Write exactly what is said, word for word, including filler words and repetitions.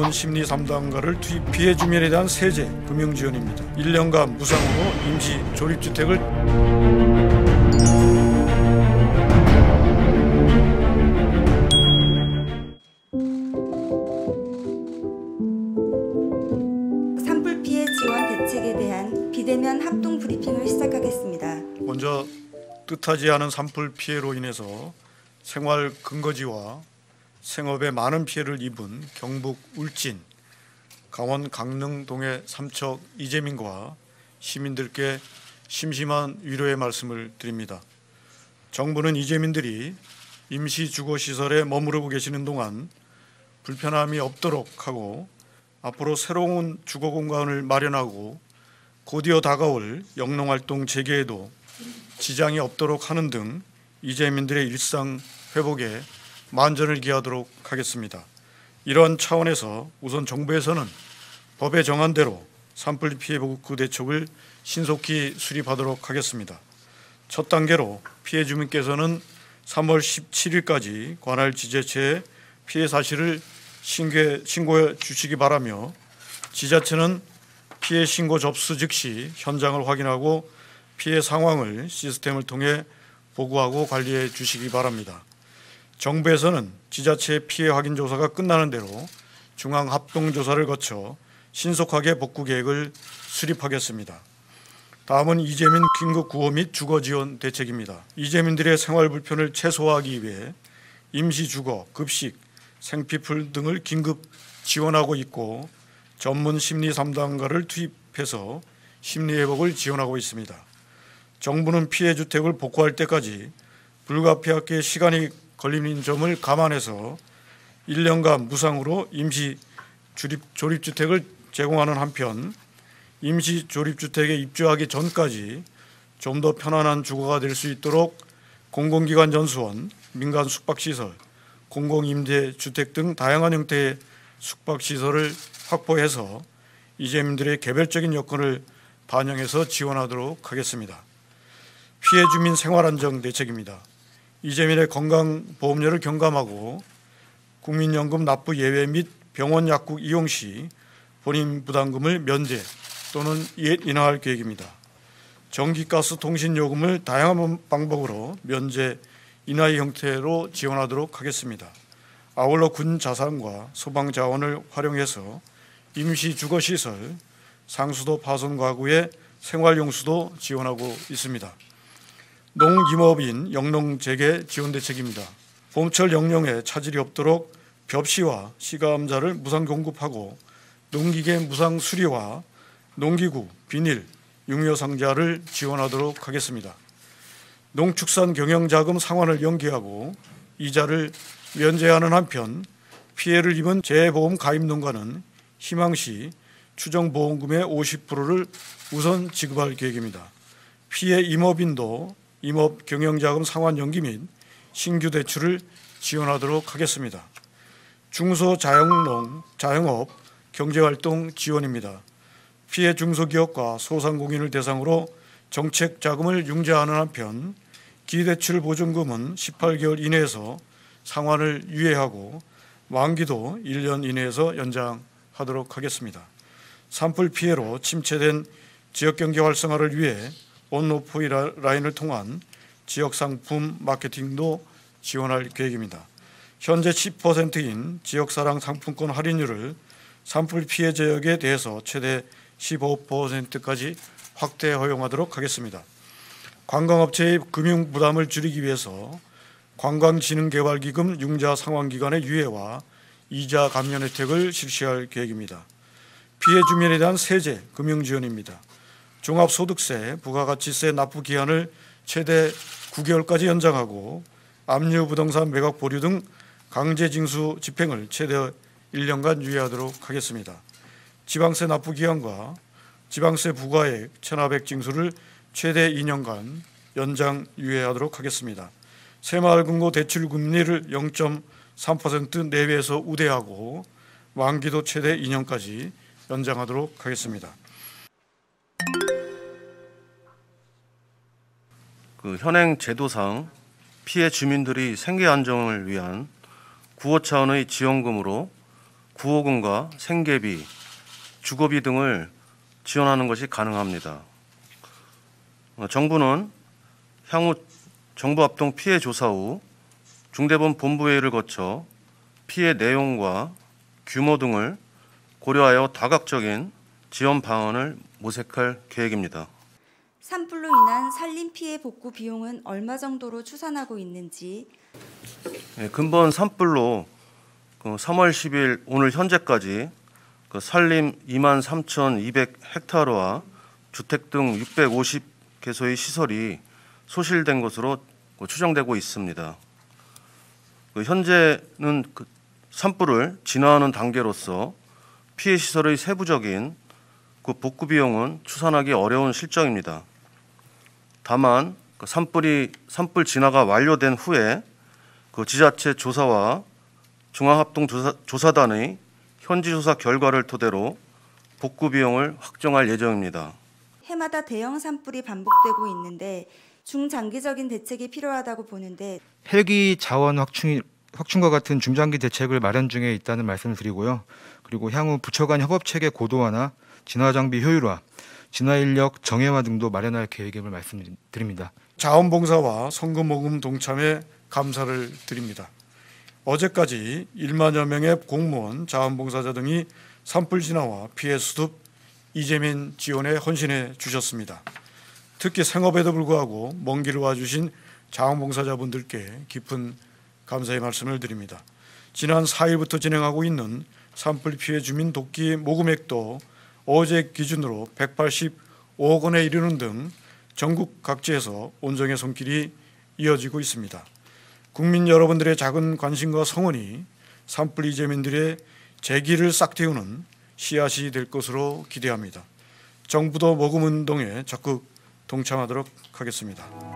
전문 심리 상담가를 투입. 피해 주민에 대한 세제, 금융 지원입니다. 일 년간 무상으로 임시 조립주택을 산불 피해 지원 대책에 대한 비대면 합동 브리핑을 시작하겠습니다. 먼저 뜻하지 않은 산불 피해로 인해서 생활 근거지와 생업에 많은 피해를 입은 경북 울진, 강원 강릉동의 삼척 이재민과 시민들께 심심한 위로의 말씀을 드립니다. 정부는 이재민들이 임시 주거시설에 머무르고 계시는 동안 불편함이 없도록 하고 앞으로 새로운 주거 공간을 마련하고 곧이어 다가올 영농활동 재개에도 지장이 없도록 하는 등 이재민들의 일상 회복에 만전을 기하도록 하겠습니다. 이러한 차원에서 우선 정부에서는 법에 정한 대로 산불 피해 복구 대책을 신속히 수립하도록 하겠습니다. 첫 단계로 피해 주민께서는 삼월 십칠일까지 관할 지자체에 피해 사실을 신고해 주시기 바라며 지자체는 피해 신고 접수 즉시 현장을 확인하고 피해 상황을 시스템을 통해 보고하고 관리해 주시기 바랍니다. 정부에서는 지자체 피해 확인 조사가 끝나는 대로 중앙 합동 조사를 거쳐 신속하게 복구 계획을 수립하겠습니다. 다음은 이재민 긴급 구호 및 주거 지원 대책입니다. 이재민들의 생활 불편을 최소화하기 위해 임시 주거, 급식, 생피풀 등을 긴급 지원하고 있고 전문 심리 상담가를 투입해서 심리 회복을 지원하고 있습니다. 정부는 피해 주택을 복구할 때까지 불가피하게 시간이 걸리는 점을 감안해서 일 년간 무상으로 임시 조립, 조립주택을 제공하는 한편 임시 조립주택에 입주하기 전까지 좀 더 편안한 주거가 될 수 있도록 공공기관 전수원, 민간 숙박시설, 공공임대주택 등 다양한 형태의 숙박시설을 확보해서 이재민들의 개별적인 여건을 반영해서 지원하도록 하겠습니다. 피해 주민 생활안정 대책입니다. 이재민의 건강보험료를 경감하고 국민연금 납부 예외 및 병원 약국 이용 시 본인 부담금을 면제 또는 인하할 계획입니다. 전기가스 통신요금을 다양한 방법으로 면제, 인하의 형태로 지원하도록 하겠습니다. 아울러 군 자산과 소방 자원을 활용해서 임시 주거시설, 상수도 파손 가구의 생활용수도 지원하고 있습니다. 농임업인 영농재개 지원 대책입니다. 봄철 영농에 차질이 없도록 벽시와 시감자를 무상 공급하고 농기계 무상 수리와 농기구, 비닐, 육묘상자를 지원하도록 하겠습니다. 농축산 경영자금 상환을 연기하고 이자를 면제하는 한편 피해를 입은 재보험 가입 농가는 희망시 추정보험금의 오십 퍼센트를 우선 지급할 계획입니다. 피해 임업인도 임업 경영자금 상환 연기 및 신규 대출을 지원하도록 하겠습니다. 중소자영농, 자영업, 경제활동 지원입니다. 피해 중소기업과 소상공인을 대상으로 정책 자금을 융자하는 한편 기대출 보증금은 십팔 개월 이내에서 상환을 유예하고 만기도 일 년 이내에서 연장하도록 하겠습니다. 산불 피해로 침체된 지역경제 활성화를 위해 온오프 라인을 통한 지역상품 마케팅도 지원할 계획입니다. 현재 십 퍼센트인 지역사랑 상품권 할인율을 산불 피해 지역에 대해서 최대 십오 퍼센트까지 확대 허용하도록 하겠습니다. 관광업체의 금융 부담을 줄이기 위해서 관광진흥개발기금 융자 상환기간의 유예와 이자 감면 혜택을 실시할 계획입니다. 피해 주민에 대한 세제, 금융 지원입니다. 종합소득세, 부가가치세 납부 기한을 최대 구 개월까지 연장하고 압류부동산 매각 보류 등 강제징수 집행을 최대 일 년간 유예하도록 하겠습니다. 지방세 납부 기한과 지방세 부과액 천하백 징수를 최대 이 년간 연장 유예하도록 하겠습니다. 새마을금고 대출 금리를 영 점 삼 퍼센트 내외에서 우대하고 만기도 최대 이 년까지 연장하도록 하겠습니다. 그 현행 제도상 피해 주민들이 생계 안정을 위한 구호 차원의 지원금으로 구호금과 생계비, 주거비 등을 지원하는 것이 가능합니다. 어, 정부는 향후 정부합동 피해 조사 후 중대본 본부회의를 거쳐 피해 내용과 규모 등을 고려하여 다각적인 지원 방안을 모색할 계획입니다. 산불로 인한 산림 피해 복구 비용은 얼마 정도로 추산하고 있는지, 예, 근본 산불로 그 삼월 십일 오늘 현재까지 그 산림 이만 삼천이백 헥타르와 주택 등 육백오십 개소의 시설이 소실된 것으로 추정되고 있습니다. 그 현재는 그 산불을 진화하는 단계로서 피해 시설의 세부적인 그 복구 비용은 추산하기 어려운 실정입니다. 다만 그 산불이 산불 진화가 완료된 후에 그 지자체 조사와 중앙합동조사단의 현지 조사 결과를 토대로 복구 비용을 확정할 예정입니다. 해마다 대형 산불이 반복되고 있는데 중장기적인 대책이 필요하다고 보는데 헬기 자원 확충, 확충과 같은 중장기 대책을 마련 중에 있다는 말씀을 드리고요. 그리고 향후 부처 간 협업 체계 고도화나 진화 장비 효율화, 진화 인력 정예화 등도 마련할 계획임을 말씀드립니다. 자원봉사와 성금모금 동참에 감사를 드립니다. 어제까지 일만여 명의 공무원, 자원봉사자 등이 산불 진화와 피해 수습, 이재민 지원에 헌신해 주셨습니다. 특히 생업에도 불구하고 먼 길을 와주신 자원봉사자분들께 깊은 감사의 말씀을 드립니다. 지난 사 일부터 진행하고 있는 산불 피해 주민 돕기 모금액도 어제 기준으로 백팔십오억 원에 이르는 등 전국 각지에서 온정의 손길이 이어지고 있습니다. 국민 여러분들의 작은 관심과 성원이 산불 이재민들의 재기를 싹 틔우는 씨앗이 될 것으로 기대합니다. 정부도 모금 운동에 적극 동참하도록 하겠습니다.